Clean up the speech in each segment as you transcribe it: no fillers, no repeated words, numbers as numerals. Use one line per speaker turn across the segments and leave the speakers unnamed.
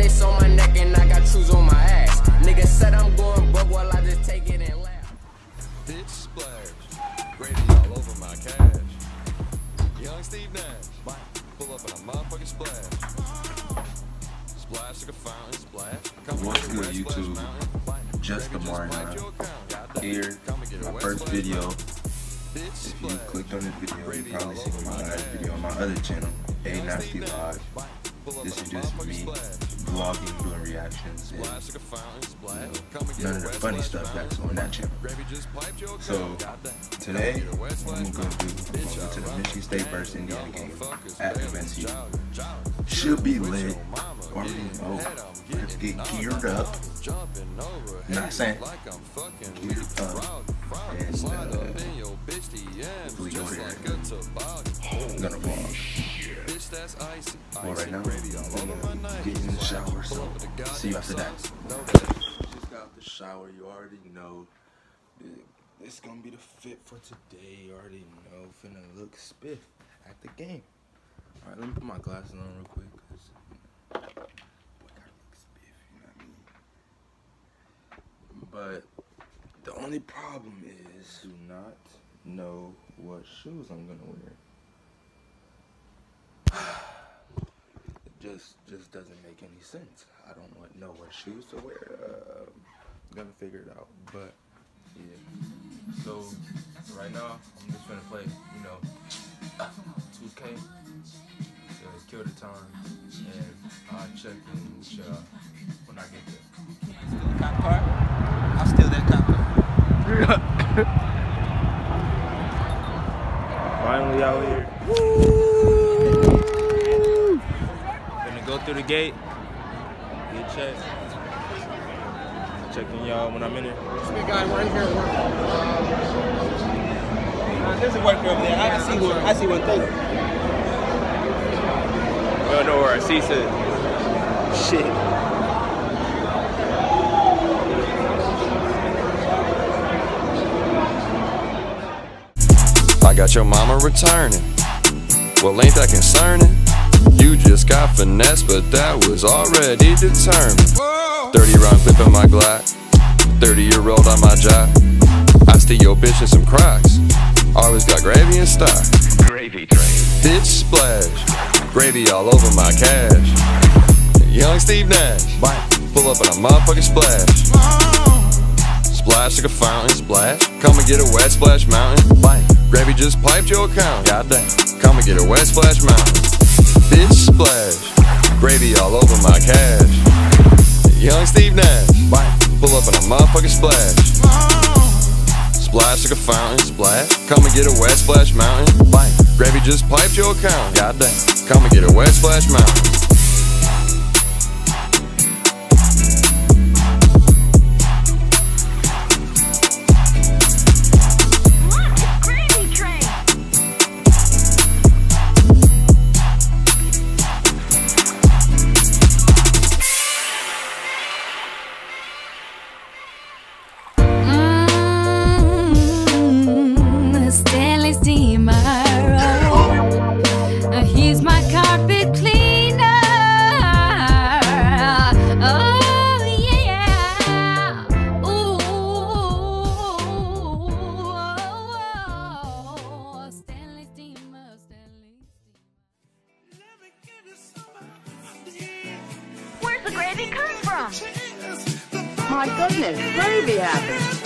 lace on my neck and I got shoes on my ass. Nigga said I'm going broke while I just take it and laugh.
Bitch splash, Grady all over my cash. Young Steve Nash, pull up in a motherfucking splash. Splash like a fountain, splash.
What's good, YouTube? Just the Martin here. My first video. If you clicked on this video, you probably seen my last video on my other channel, A Nasty Live. This is just me vlogging, doing reactions, and none of the funny stuff that's on that channel. So today, what I'm gonna do, I'm going to the Michigan State vs. Indiana game at UNC. Should be lit. Already know. Let's get geared up. Not saying geared up. And hopefully go there. I'm gonna vlog. Well, right now, I'm gonna get in the shower, so see you after that. Just got out the shower, you already know. It's gonna be the fit for today, you already know. Finna look spiff at the game. Alright, let me put my glasses on real quick, cause boy, gotta look spiff, you know what I mean? But the only problem is, I do not know what shoes I'm gonna wear. It just doesn't make any sense. I don't know what shoes to wear. I'm gonna figure it out, but yeah. So right now I'm just gonna play, 2K to kill the time, and I'll check in with y'all when I get there.
Cop car? I'll steal that cop car. Finally out here. Woo! Gonna go through the gate, get checked. Checking y'all when I'm in it.
This guy right here.
There's a worker over there. I see one. I see one thing. I don't know where I see it. Shit.
I got your mama returning. Well, ain't that concerning? You just got finesse, but that was already determined. 30-round clip in my Glock, 30-year-old on my job. I steal your bitch in some Crocs. Always got gravy in stock. Gravy train. Bitch splash, gravy all over my cash. Young Steve Nash, pull up in a motherfucking splash. Splash like a fountain, splash. Come and get a wet splash mountain. Gravy just piped your account. Goddamn. Come and get a wet splash mountain. Bitch splash, gravy all over my cash. Young Steve Nash, pull up in a motherfucking splash. Splash like a fountain, splash. Come and get a wet splash mountain. Gravy just piped your account. Goddamn. Come and get a wet splash mountain.
He's my carpet cleaner. Oh yeah. Ooh. Stanley Steamer, Stanley Steamer.
Where's the gravy come from?
My goodness, gravy happens.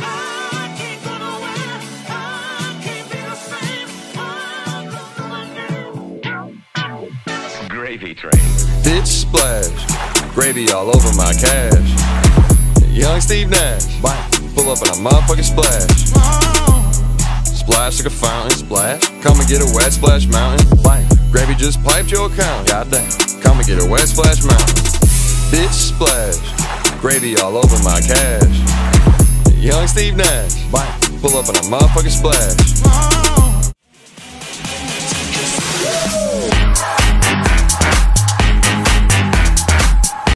Gravy train. Bitch splash, gravy all over my cash. Young Steve Nash, pull up in a motherfucking splash. Splash like a fountain, splash. Come and get a wet splash mountain. Gravy just piped your account. Goddamn. Come and get a wet splash mountain. Bitch splash, gravy all over my cash. Young Steve Nash, pull up in a motherfucking splash.